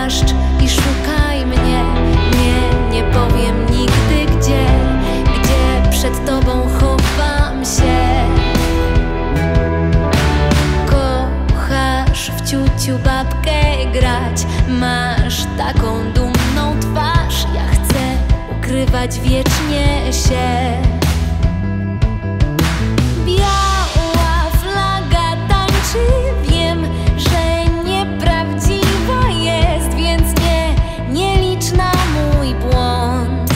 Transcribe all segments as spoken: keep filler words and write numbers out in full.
płaszcz i szukaj mnie. Nie, nie powiem nigdy gdzie, gdzie przed tobą chowam się. Kochasz w ciuciu babkę grać, masz taką dumną twarz. Ja chcę ukrywać wiecznie się. Biała flaga tańczy, wiem, że nieprawdziwa jest, więc nie, nie licz na mój błąd.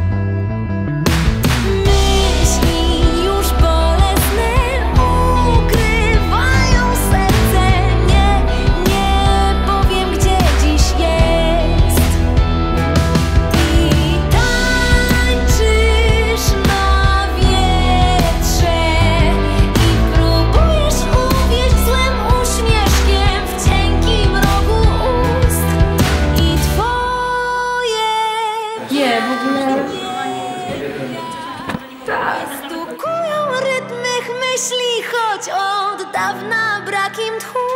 Myśli już bolesne ukrywają serce. Nie, nie powiem gdzie dziś jest. I tańczysz na wietrze i próbujesz uwieść złym uśmieszkiem w cienkim rogu ust. I twoje Nie, w ogóle... stukują rytm mych myśli, choć od dawna brak im tchu.